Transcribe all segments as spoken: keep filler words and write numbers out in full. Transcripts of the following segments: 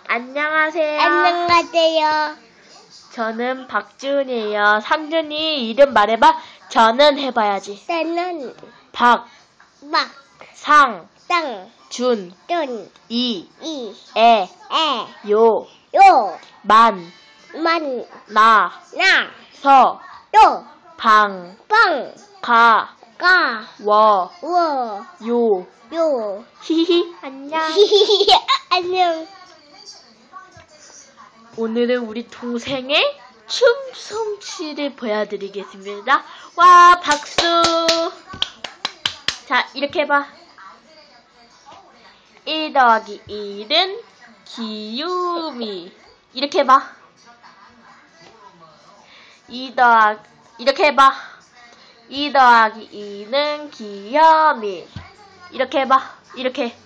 안녕하세요. 안녕하세요. 저는 박준이에요. 상준이 이름 말해봐. 저는 해봐야지. 저는 박, 막, 상, 땅, 준, 돈, 이, 이, 에, 에, 요, 요, 만, 만, 나, 나, 서, 또, 방, 빵, 가, 가, 워, 워, 요, 요. 히히, 안녕. 안녕. 오늘은 우리 동생의 춤 솜씨를 보여드리겠습니다. 와, 박수. 자, 이렇게 해봐. 일 더하기 일은 귀요미. 이렇게 해봐. 이 더하기, 이렇게 해봐. 이 더하기 이는 귀요미. 이렇게 해봐. 이렇게.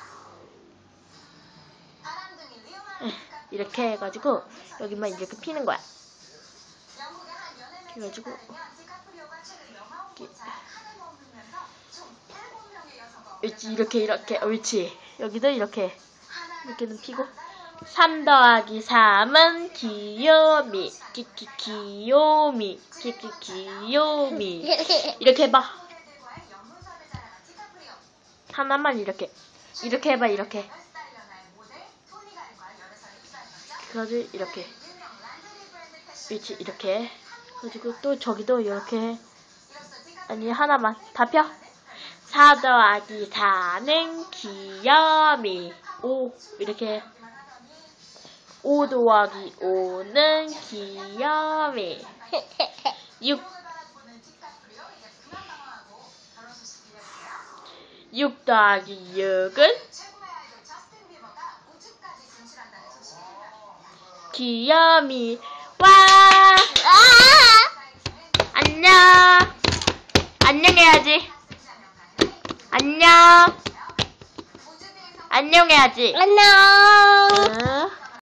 이렇게 해가지고 여기만 이렇게 피는 거야. 이렇게 해가지고 이렇게 이렇게 이렇게 옳지. 여기도 이렇게 이렇게는 피고. 삼 더하기 삼은 귀요미. 키키 귀요미. 키키 귀요미. 이렇게 해봐. 하나만 이렇게 이렇게 해봐. 이렇게. 그래가지고 이렇게 그렇지. 이렇게 그래가지고 또 저기도 이렇게. 아니 하나만 다 펴. 사 더하기 사는 귀요미. 오. 이렇게. 오 더하기 오는 귀요미. 육. 육 더하기 육은 귀요미. 와! 안녕. 안녕해야지. 안녕. 안녕해야지. 안녕. 응.